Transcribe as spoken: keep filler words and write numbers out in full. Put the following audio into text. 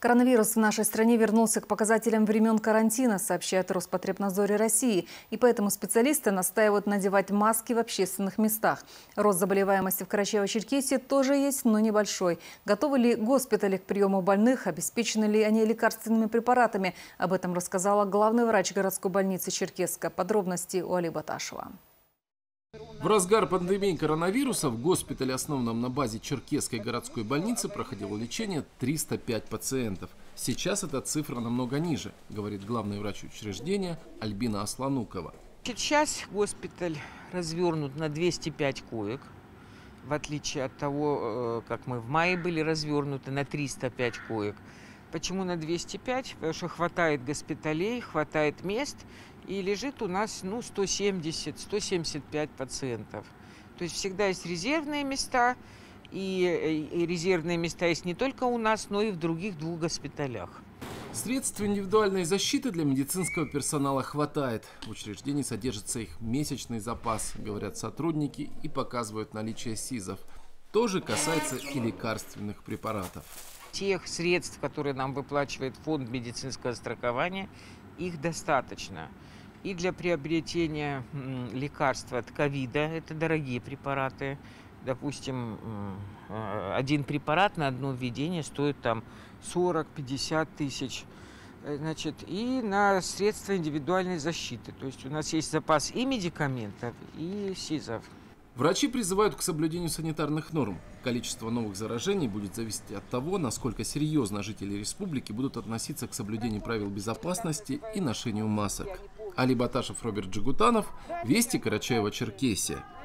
Коронавирус в нашей стране вернулся к показателям времен карантина, сообщает Роспотребнадзоре России. И поэтому специалисты настаивают надевать маски в общественных местах. Рост заболеваемости в Карачаево-Черкесии тоже есть, но небольшой. Готовы ли госпитали к приему больных? Обеспечены ли они лекарственными препаратами? Об этом рассказала главный врач городской больницы Черкесска. Подробности у Али Баташева. В разгар пандемии коронавируса в госпитале, основанном на базе Черкесской городской больницы, проходило лечение триста пять пациентов. Сейчас эта цифра намного ниже, говорит главный врач учреждения Альбина Асланукова. Сейчас госпиталь развернут на двести пять коек, в отличие от того, как мы в мае были развернуты на триста пять коек. Почему на двести пять? Потому что хватает госпиталей, хватает мест, и лежит у нас ну, сто семьдесят — сто семьдесят пять пациентов. То есть всегда есть резервные места, и, и резервные места есть не только у нас, но и в других двух госпиталях. Средств индивидуальной защиты для медицинского персонала хватает. В учреждении содержится их месячный запас, говорят сотрудники, и показывают наличие СИЗов. То же касается и лекарственных препаратов. Тех средств, которые нам выплачивает фонд медицинского страхования, их достаточно. И для приобретения лекарства от ковида, это дорогие препараты. Допустим, один препарат на одно введение стоит там сорок — пятьдесят тысяч. Значит, и на средства индивидуальной защиты. То есть у нас есть запас и медикаментов, и СИЗов. Врачи призывают к соблюдению санитарных норм. Количество новых заражений будет зависеть от того, насколько серьезно жители республики будут относиться к соблюдению правил безопасности и ношению масок. Али Баташев, Роберт Джигутанов, Вести, Карачаево-Черкесия.